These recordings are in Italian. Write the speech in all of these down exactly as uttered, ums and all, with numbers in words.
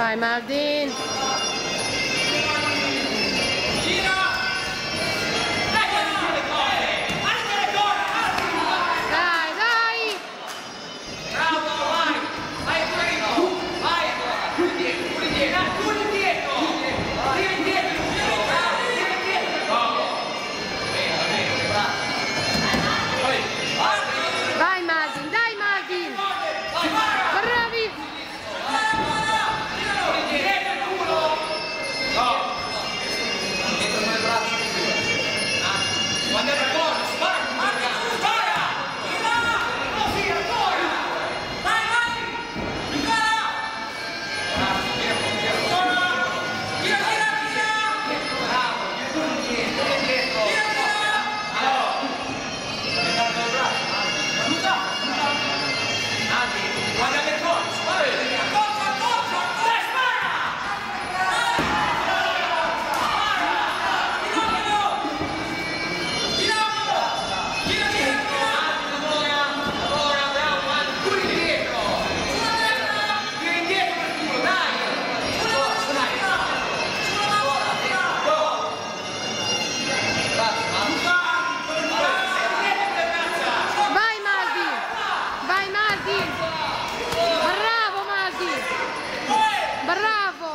Vai Maldin! Dai, dai! Bravo, vai! Vai primo! Vai! Più indietro, più indietro! Più indietro! Più indietro! Bravo, più indietro! Bravo! Bene, bene, bravo! Vai Maldin, dai Maldin! Bravi! Dietro il culo! No! Dietro con le braccia! Quando era corto, spara! Spara! Così, ancora! Vai, vai! Ancora! Bravo, tira, tira! Tira, tira, tira! Bravo, dietro, dietro, dietro! Tira, tira! Allora! Guardate le braccia! Guarda! Anzi, guarda che corto, spara! Corto, corto! Dai, spara! Vai Maldin! Vai Maldin! Bravo Maldin! Bravo!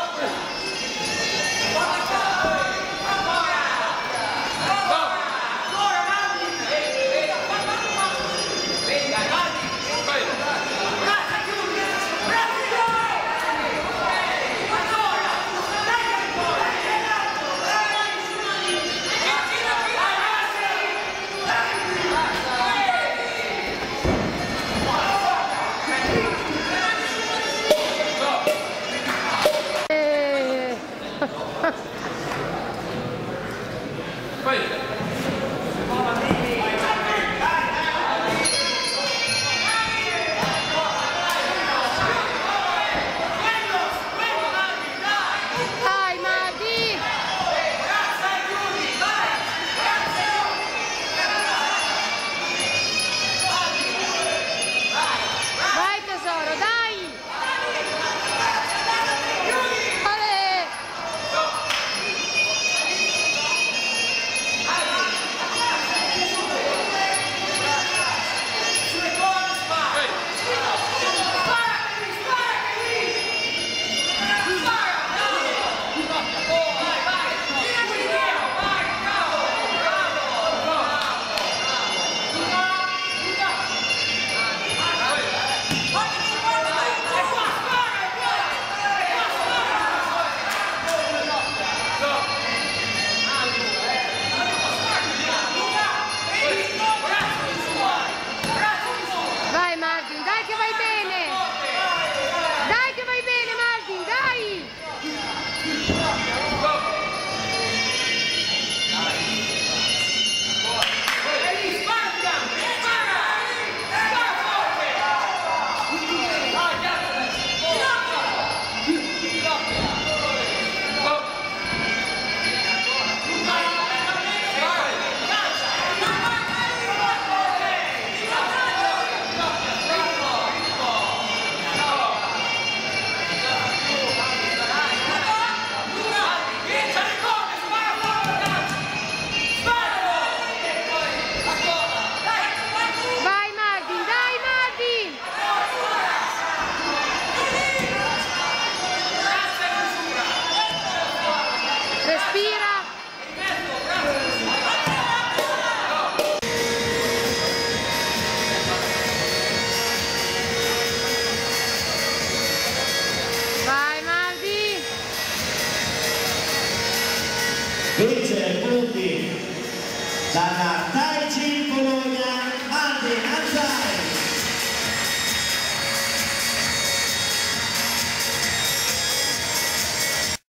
Eh. Dai Maldin! Vai tesoro, dai! Ale! Vai Maldin, dai che vai bene! Dai che vai bene Maldin, dai! Vai Maldin, dai Maldin! Respira! Vai Maldin! Vince punti dalla